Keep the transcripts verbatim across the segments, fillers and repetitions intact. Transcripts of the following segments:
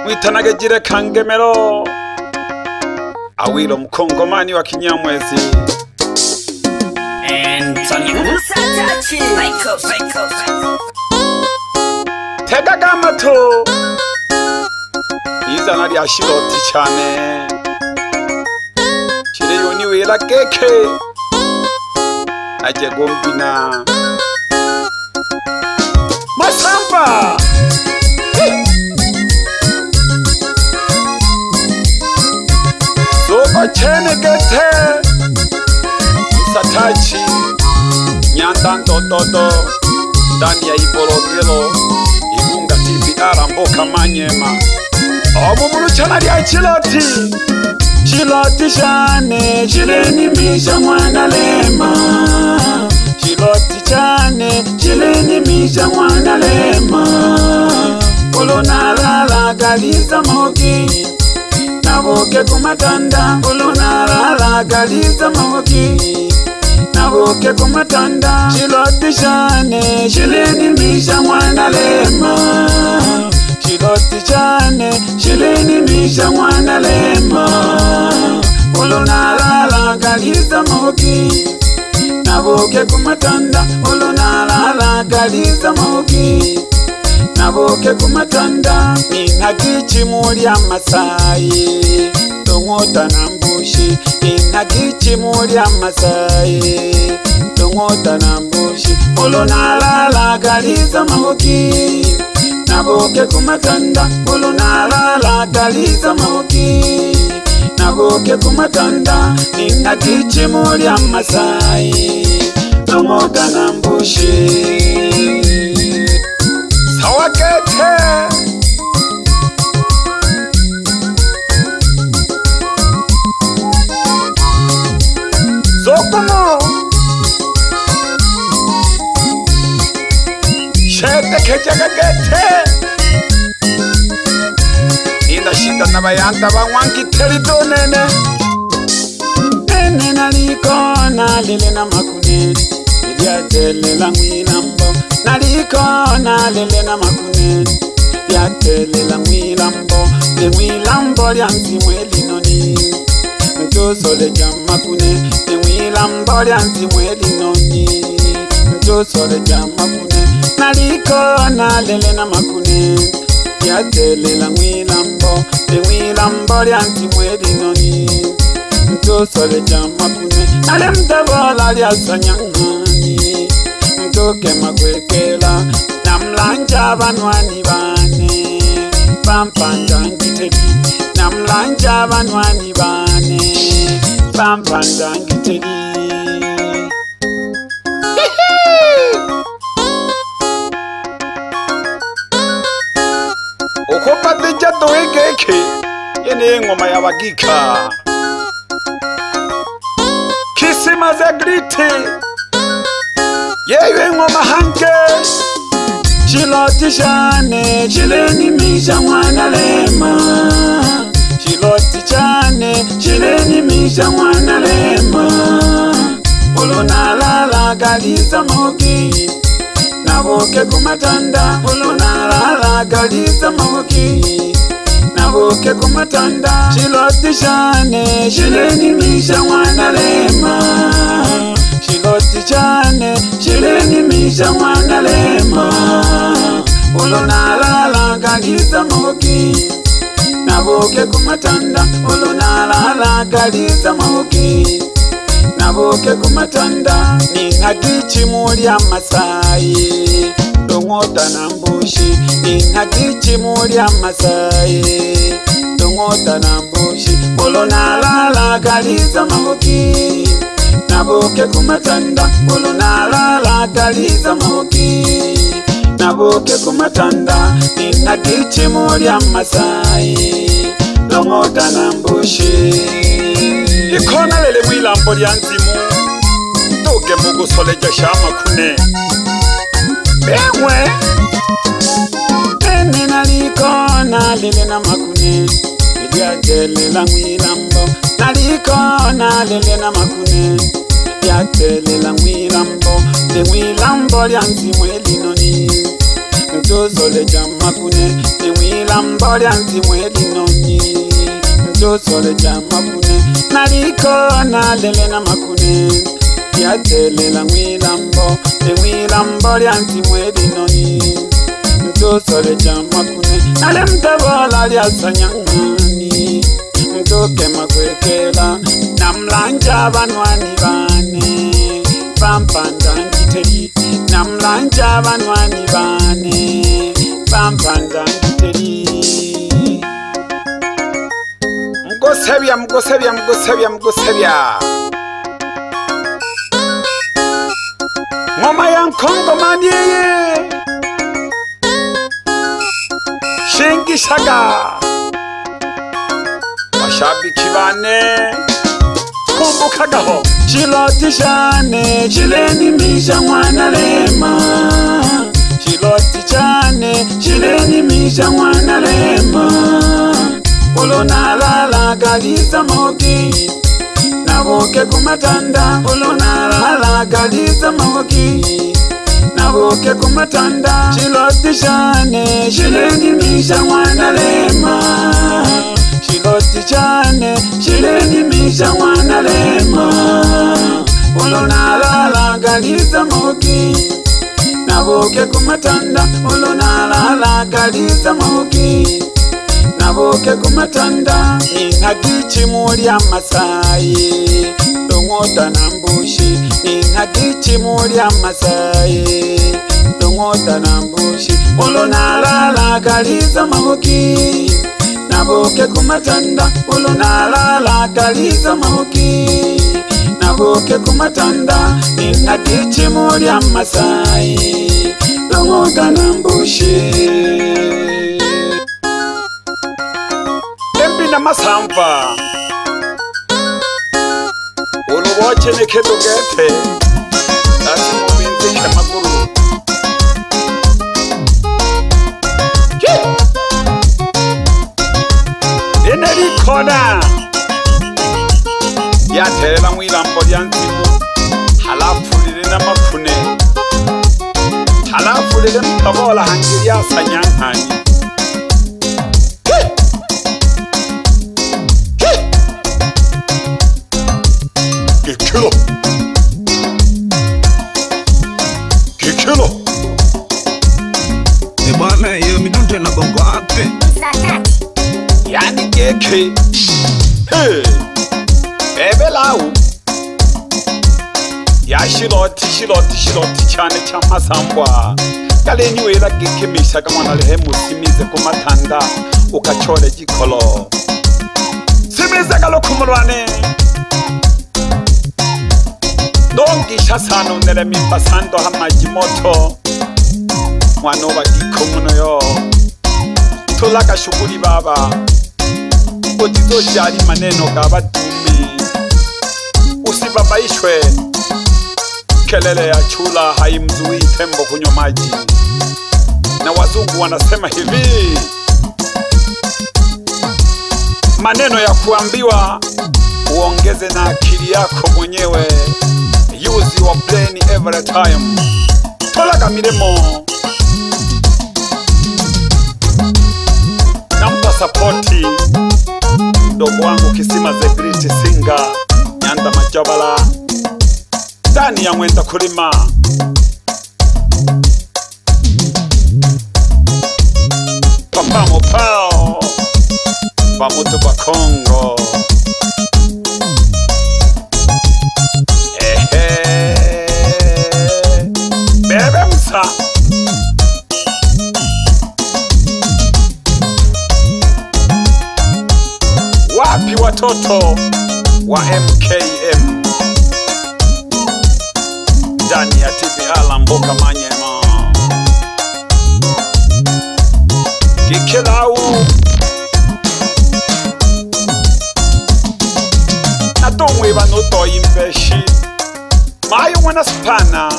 Mwitanage jire kangemero Awilo mkongomani wa Kinyamwezi Tega gamato Iza nari ashiroti chane Chire yoni wela keke Aje gombina Masamba Soko chene gete Satachi Nyandan dododo Dani ya ibologelo Igunga tipi aramboka manyema Obubulu chana ya chiloti Chiloti chane Chileni misha mwana lema Chiloti chane Chileni misha mwana lema Ulu nalala galiza moki Nabuke kumatanda Ulu nalala galiza moki Nabuke kumatanda Chiloti chane Chileni misha mwana lema Chiloti chane Chileni misha mwana lema Ulu nalala galiza moki Nabuke kumatanda Ulu nalala galiza moki Nabuke kumatanda Nina kichi muri amasai Tungota nambushi Nina kichi muri amasai Tungota nambushi Ulu nalala galiza moki Nabuke kumatanda Ulu nalala galiza moki Nabuke kumatanda Nina kichi muri amasai Tungota nambushi Sawakete Sokomo Shete kechagagete Ina shida na bayanta bangwangi terito nene Nene nalikona lile na makune Yatele la mwilambo Nalikona lele na makune Yatele la mwilambo Le mwilambo lianzi mweli noni Mtosole jamakune Le mwilambo lianzi mweli noni Mtosole jamakune Nalikona lele na makune Yatele la mwilambo Le mwilambo lianzi mweli noni Mtosole jamakune Nale mtabola liasanyangani Mtoke makwekela Namlanja banwani bane Pampanda ngiteli Namlanja banwani bane Pampanda ngiteli Okopa deja doegeke Yene ngoma ya wagika Kisima za grite Yewe ngoma hanke Chiloti chane Chileni misha mwana lema Chiloti chane Chileni misha mwana lema Ulu nalala galiza moki Nabuke kumatanda Ulu nalala galiza moki Nabuke kumatanda Chiloti chane Chileni misha mwana lema Chiloti chane Chileni misha mwana lema Ulu nalala galiza moki Nabuke kumatanda Ulu nalala galiza moki Nabuke kumatanda Nina kichi muri amasai Tungota nambushi Nina kichi muri amasai Tungota nambushi Ulu nalala galiza moki Nabuke kumatanda Ulu nalala galiza moki Nabuke kumatanda Nina kichi muri amasai Tungota nambushi Ikona lele mwilambo lianzimu Tuke mugu soleja shama kune Bengwe Nene nalikona lele na makune Idiatele la mwilambo Nalikona lele na makune Idiatele la mwilambo Le mwilambo lianzimu elinoni Mtuzole Mtosole jamakune Niwila mbolya nzimweli nonyi Mtosole jamakune Naliko na lele na makune Yatelela mwila mbo Niwila mbolya nzimweli nonyi Mtosole jamakune Nale mtabola lya sanyangani Mtoke makwekela Namlanja banwani bane Pampanda ngiteri Namlanja banwani bane Pampanda ngiteri Mgosebya mgosebya mgosebya mgosebya Ngoma ya Nkongo maniye Shingi shaga Washabiki bane Kumbukagaho Chiloti shane Chileni misha mwana lema Chiloti chane Chileni misha mwana lema Ulo nalala galiza moki Naboke kumatanda Ulo nalala galiza moki Naboke kumatanda Chiloti shane Chileni misha mwana lema Chiloti chane, chileni misha mwana lema Ulo nalala galiza moki Naboke kumatanda Ulo nalala galiza moki Naboke kumatanda Ninagichi muri amasayi Longota nambushi Ninagichi muri amasayi Longota nambushi Ulo nalala galiza moki Naboke kumatanda Ulo nalala galiza mahoki Naboke kumatanda Ninagichi muri amasayi Longota nambushi Embi na masampa Ulo woche nekedo gete Asi mubinti kemaguru Eneri kona Yatelela mwila mbolya nzimu Halafulile na makune Halafulile mtabola hangiri ya sanyankani Kikilo Kikilo Ebana yo midunte na bongo ape Yani keke Hey Ebe lau Ya shiloti shiloti shiloti chane chama sambwa Kale niwela keke misha kama nalehe musimize kumatanda Ukachole jikolo Simize kalo kumulwane Nongisha sano nele mipasando hama jimoto Mwanoba kikomuno yo Tulaka shuguri baba Otizo jari maneno gaba dumi Usibabaishwe Kelele ya chula haimzui tembo kunywa maji Na wazungu wanasema hivi Maneno ya kuambiwa Uongeze na akili yako mwenyewe Use your brain every time Tulaka miremo Nampa sapoti Dogo wangu Kisima the Great Singer Nyanda Majabala Dani ya Mwenda Kurima Papa Mopao Bamutu kwa Kongo Ehe Bebe Msa Wapi watoto wa M K M ndani ya T V Ala Mboka Manyema Kikilau Natomwe banoto imbeshi Mayo mwana spana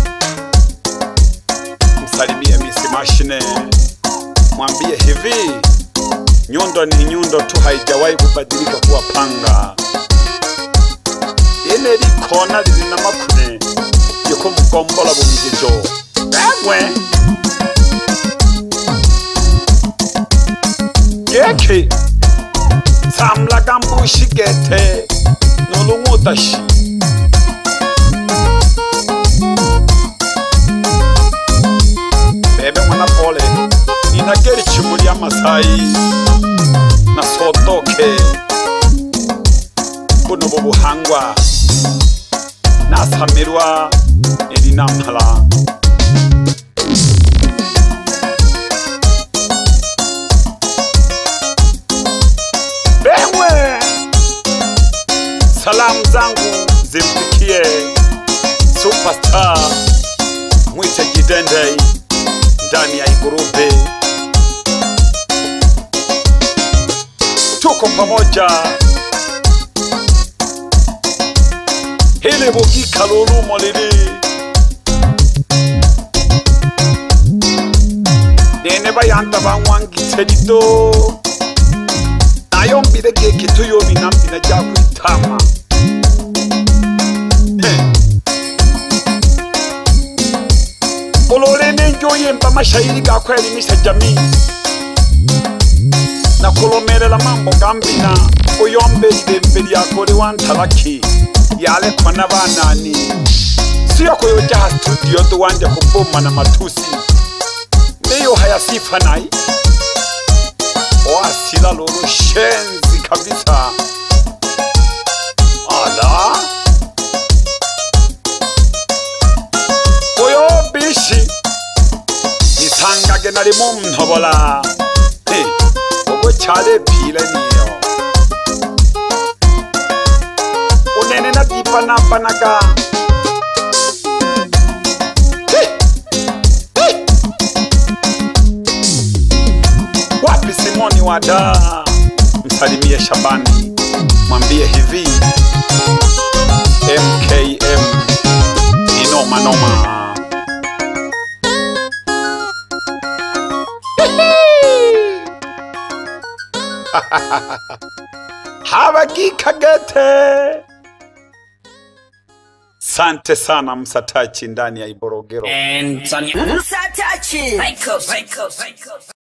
Msalimie misi mashine Mwambie hivi Nyundo ni nyundo tu haijawahi kubadilika kuwa panga Ene likona lilina makune Yoko mkombola bumijijo Ewe Keke Samla gambushi gete Nulungotashi Bebe mwana pole Inageri chimuli ya Masai Na sotoke Buno bubuhangwa Na samirwa Elinamhala Bemwe Salamu zangu zimfikie Superstar Mwite Jidende ndani ya Igurube. Tuko pamoja. Hili bugi kalulu molili Nene bayanta bangwangi tedito Nayo mbide keki tuyo binambi na jagu itama Olole nenjoye mba mashairi gakwa elimisha jamii Na kolomere la mambo gambina Uyombe idembeli yakore wantalaki Yale kwa nabanani Siyo kuyo jaha studio duwanje kubuma na matusi Neyo haya sifa nai Oasila loro shenzi kabisa Ala Oyo bishi Nisangage nari mumtobola Hey, ogo chale pile niyo Unene na dipa na panaga Hey, hey Wapi Simoni wada Msalimie Shabani Mwambie hivi M K M Inoma noma Habaki kagete Sante sana Msatachi ndani ya Iborogero And Msatachi